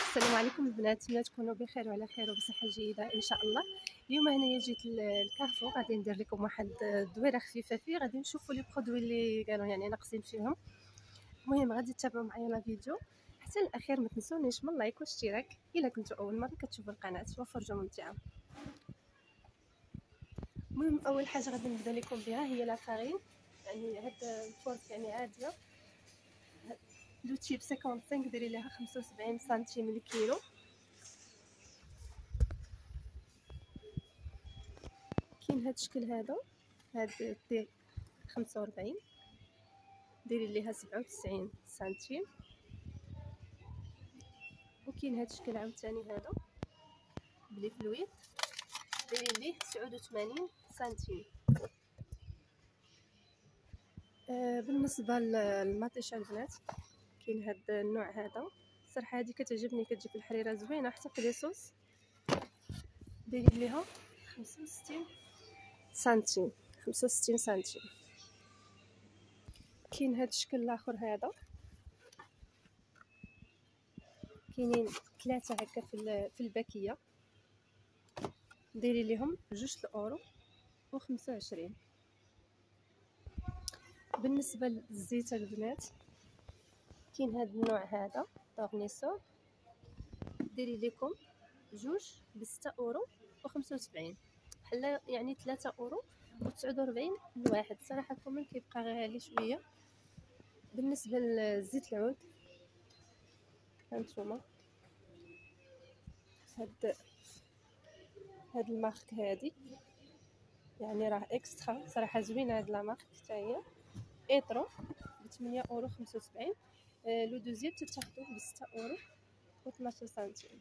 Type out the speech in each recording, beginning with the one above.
السلام عليكم البنات، نتمنى تكونوا بخير وعلى خير وبصحه جيده ان شاء الله. اليوم هنايا جيت للكارفور، غادي ندير لكم واحد الدويره خفيفه فيه، غادي نشوفوا لي برودوي اللي كانوا يعني ناقصين فيهم. المهم غادي تتابعوا معايا لا فيديو حتى الاخير، ما تنسونيش من لايك واشتراك الا كنتوا اول مره كتشوفوا القناه، وفرجه ممتعه. المهم اول حاجه غادي نبدا لكم بها هي لا فارين، يعني هاد الفرص يعني عاديه. لو تيب 55 ديري ليها 75 سنتيم الكيلو. كاين هاد الشكل هذا، هاد دير 45 ديري ليها 97 سنتيم. وكاين هاد الشكل عاوتاني هذا بلي فلويد، ديري ليه 89 سنتيم. بالنسبه للمطيشه البنات، كاين هاد النوع هذا، صراحه هذه كتعجبني، كتجي في الحريره زوينه حتى في لي صوص. ديري ليها 65 سنتيم 65 سنتيم. كاين هاد الشكل الاخر هذا، كاينين ثلاثه هكا في الباكيه، ديري ليهم 2 اورو و25. بالنسبه للزيت البنات، كاين هاد النوع هذا طورنيسول، ديري لكم 2 ب6 اورو و75، بحال يعني 3 اورو و49 الواحد. صراحه كمان كيبقى غالي شويه. بالنسبه للزيت العود، هانتوما هاد المارك هادي يعني راه اكسترا، صراحه زوينه هاد لا مارك حتى هي، ايترو ب 8 اورو 75. لو دوزيام تاخذوه ب 6 اورو و12 سنتيم.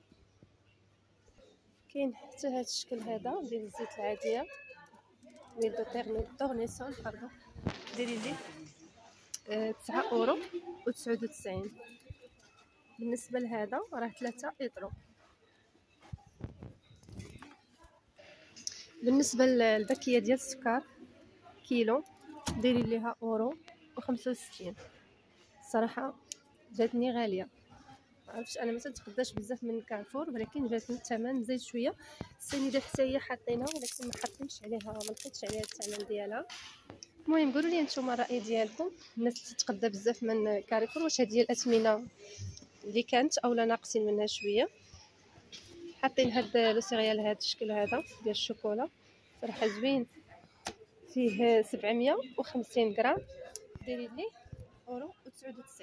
كاين حتى هاد الشكل هذا ديال الزيت العاديه، ديال طورنيسول باردون، ديري ليه 9 اورو و99. بالنسبه لهذا راه 3 ايطرو. بالنسبه للباكيه ديال السكر كيلو، ديري ليها اورو و65. صراحه جاتني غاليه، معرفتش، انا ما تنتقداش بزاف من كارفور، ولكن جاتني الثمن زايد شويه. السنيده حتى هي حاطينها، ولكن ما حطيتش عليها، ما لقيتش عليها الثمن ديالها. المهم قولوا لي نتوما الراي ديالكم، الناس تتقدى بزاف من كارفور، واش هذه هي الاثمنه اللي كانت اولا ناقصين منها شويه؟ حاطين هاد لو سيريال هاد الشكل هذا ديال الشوكولا، صراحه زوين، فيه 750 غرام، ديري ليه اورو و99.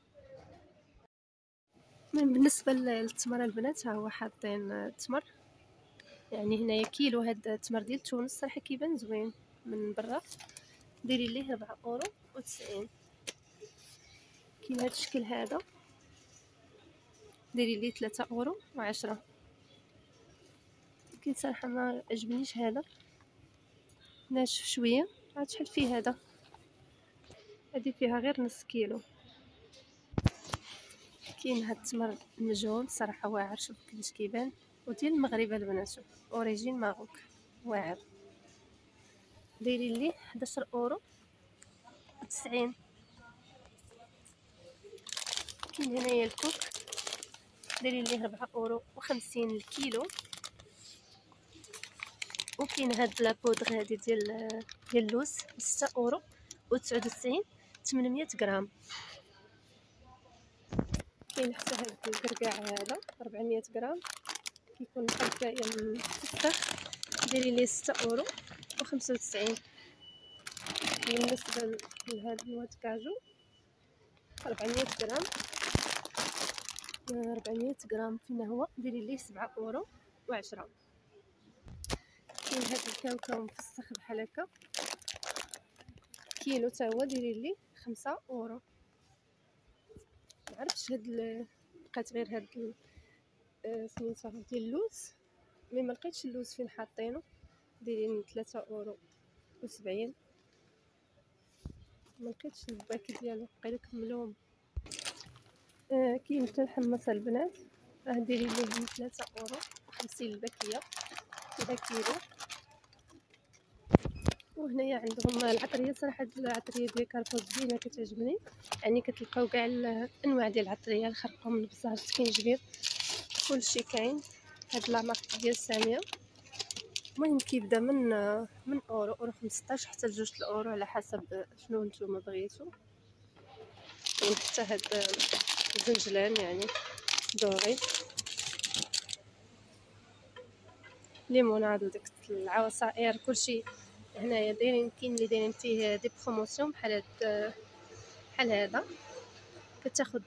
المهم بالنسبه للتمر البنات، ها هو حاطين التمر، يعني هنايا كيلو هاد التمر ديال تونس، صراحه كيبان زوين من برا، ديري ليه 4 اورو و90. كاين هاد الشكل هذا، ديري ليه 3 اورو و10. لكن صراحه ما عجبنيش هذا، ناشف شويه. عاد شحال فيه هذا؟ هذه فيها غير نص كيلو. كاين هاد التمر المجهول، صراحه واعر، شوف كيفاش كيبان، وديال المغرب البنات، اوريجين ماروك، واعر، ديري ليه 11 اورو 90. كاين هنايا الكوك، ديري ليه 4 اورو و50 الكيلو. وكاين هاد لابودغ هادي ديال اللوز 6 اورو و99، 800 غرام. كاين حتى هاد الكركاع هذا 400 غرام، كيكون بحال من الفسخ، ديري ليه 6 اورو و95. بالنسبه لهاد النواه كاجو 400 غرام، 400 غرام فين هو، ديري ليه 7 اورو و10. كاين هاد الكاوكاو مفسخ بحال هكا، كيلو تا هو، ديري ليه 5 اورو. معرفتش لقيت غير هاد سميتها ديال اللوز، مي ما لقيتش اللوز فين حاطينه، دايرين 3 اورو و70. ما لقيتش الباك ديالو، بقينا كملوهم. كاين حتى الحمص البنات، راه ديري ليه 3 اورو و50 الباكيه، كذا كيلو. وهنايا عندهم العطريه. صراحه هاد العطريه ديال كارفور زوينه كتعجبني، يعني كتلقاو كاع الانواع ديال العطريه، الخرقوم، البزار، السكينجبير، كلشي كاين. هاد لا مارك ديال ساميه. المهم كيبدا من اورو 15 حتى ل2 الاورو على حسب شنو نتوما بغيتو. كاين حتى هاد الزنجلان يعني دوري، ليموناد وديك العصائر، كلشي هنايا دايرين. كاين اللي دايرين فيه دي بروموسيون بحال هاد بحال هذا، كتاخد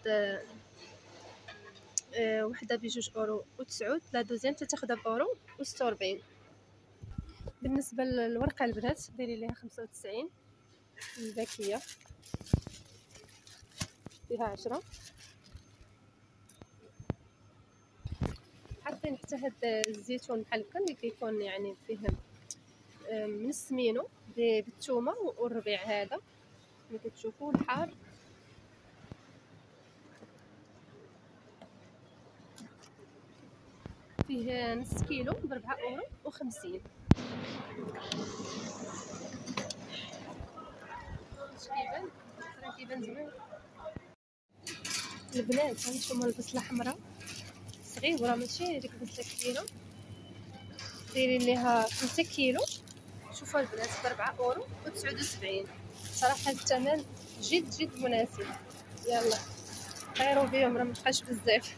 وحده بجوج اورو و9، لا دوزيام تاخدها باورو و46. بالنسبه للورقه البنات دايرين ليها 95 الباكيه، فيها 10. حاطين حتى هاد الزيتون بحال هكا اللي كيكون يعني فيه من السمينو بالثومه والربيع هذا اللي كتشوفوا الحار. فيه نص كيلو ب4 اورو و50. كيبان راه كيبان زوين البنات. هانتوما البصله حمراء صغيره، ماشي ديك البصله كبيره، دايرين ليها 5 كيلو. شوفوا البنات ب4 اورو و79. صراحه الثمن جد جد مناسب. يلا خيروا بهم راه مبقاش بزاف.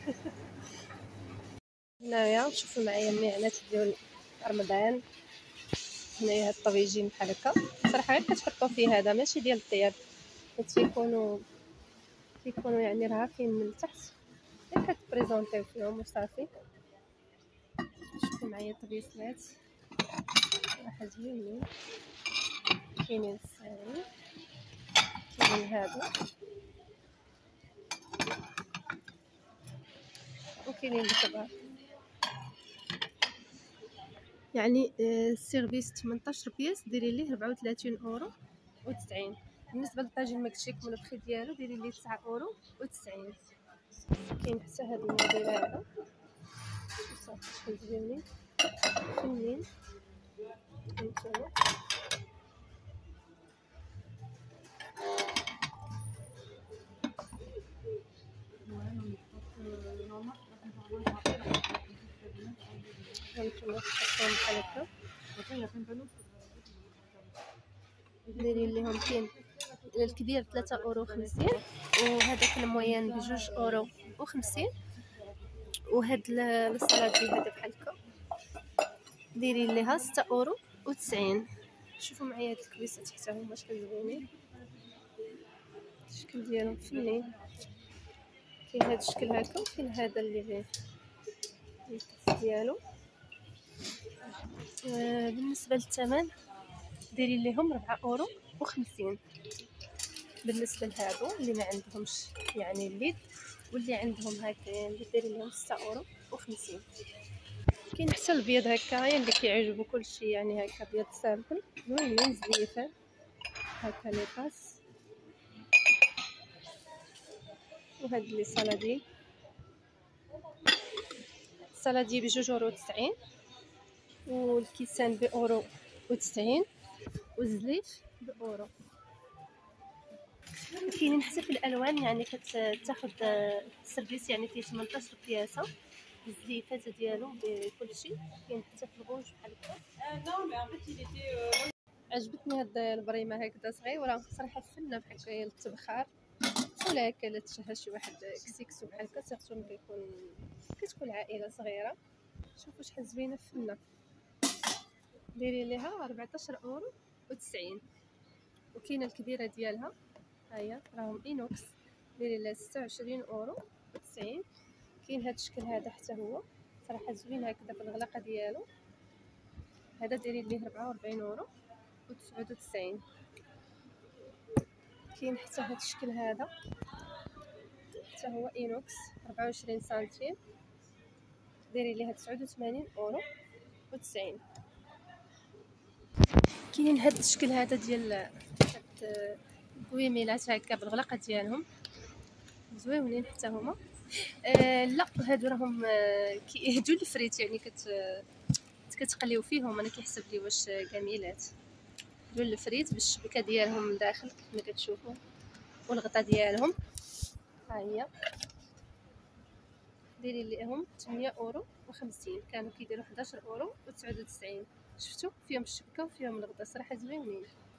هنايا شوفوا معايا المعانات ديال رمضان. هنايا هاد الطبيجين بحال هكا، صراحه غير كتحطوا فيه هذا ماشي ديال الطياب، حيت كيكونوا يعني رهافين من التحت، غير كتبريزونطيو فيهم وصافي. شوفوا معايا الطبيصلات صراحه زوينين. كاينين الصغيرين، كاينين هادو، وكاينين الكبار. يعني السيرفيس 18 بياس دايرين ليه 34 اورو و90. بالنسبه للطاجين المكشيك من البخي ديالو دايرين ليه 9 اورو و90. كاين حتى هاد الموديل هذا، صافي شحال زوينين فنين هانتوما. هانتوما كتحطوهم بحال هكا دايرين ليهم. كاين الكبير 3 اورو 50، وهذاك المويان بجوج اورو و50، وهاد السلادي هذا بحال هكا دايرين ليها 6 اورو و90. شوفوا معايا هاد الكبيسات حتى هما شحال زوينين، الشكل ديالهم فنين. كاين هاد الشكل هكا، وكاين هذا اللي ديالو. بالنسبه للثمن دايرين ليهم 4 اورو و50. بالنسبه لهادو اللي ما عندهمش يعني الليد، واللي عندهم هكا اللي دايرين لهم 6 اورو و50. كاين حتى البيض هكايا اللي كيعجبو كلشي، يعني هكا بيض سامبل زوينين زليفان هكا لي طاس. وهاد لي صلادي بجوج اورو 90، والكيسان باورو و90، والزليف باورو. كاينين حتى في الالوان، يعني كتاخد السيرفيس يعني فيه 18 بياسه الزليفات ديالو بكلشي. كاين حتى في الغوج بحال هكا. عجبتني هاد البريمه هكذا صغيره صراحه فنه بحال هكا للتبخار، ولا هكا لا تشهى شي واحد كسيكسو بحال هكا، سيرتو ملي كتكون عائله صغيره. شوفوا شحال زوينه فنه. دايرين ليها 14 اورو و90. وكاينه الكبيره ديالها هيا راهم اينوكس دايرين لها 26 اورو و90. كاين هذا الشكل هذا حتى هو صراحه زوين هكذا في الغلاقه ديالو، هذا دايرين ليه 44 اورو و99. كاين حتى هذا الشكل هذا حتى هو اينوكس 24 سنتيم دايرين ليها 89 اورو و90. كاين هذا الشكل هذا ديال الكويميلات هكا بالغلاقه ديالهم زوينين حتى هما. لا هادو راهم كيهدوا الفريت، يعني كتقليو فيهم. انا كيحسب لي واش كاميلات. ديال الفريت بالشبكه ديالهم من داخل كما كتشوفوا، والغطا ديالهم ها هي. دايرين ليهم 8 اورو و50، كانوا كيديروا 11 اورو و99. شفتوا فيهم الشبكه وفيهم الغطا، صراحه زوينين.